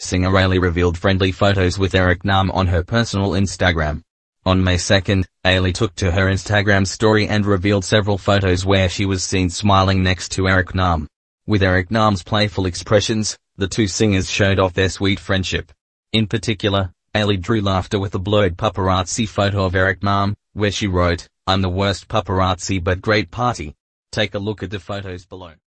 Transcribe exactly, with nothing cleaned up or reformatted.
singer Ailee revealed friendly photos with Eric Nam on her personal Instagram. On May second, Ailee took to her Instagram story and revealed several photos where she was seen smiling next to Eric Nam. With Eric Nam's playful expressions, the two singers showed off their sweet friendship. In particular, Ailee drew laughter with a blurred paparazzi photo of Eric Nam, where she wrote, "I'm the worst paparazzi but great party." Take a look at the photos below.